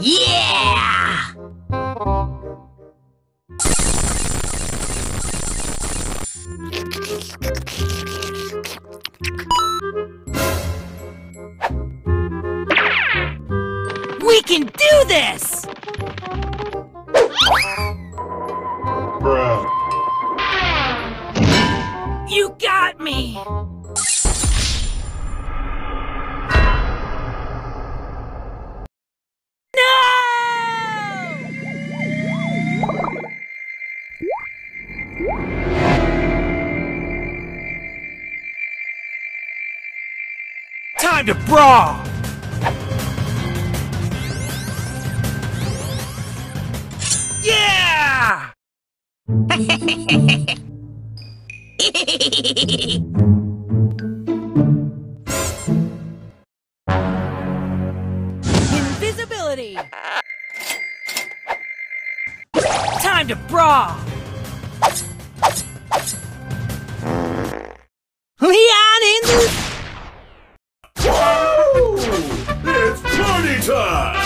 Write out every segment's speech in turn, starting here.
Yeah! We can do this! Bruh. You got me! Time to brawl! Yeah! Invisibility! Time to brawl! Leon in the... It's party time!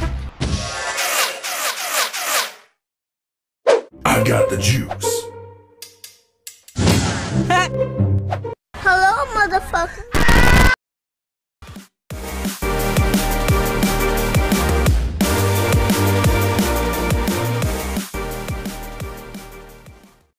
I got the juice. Hello, motherfucker.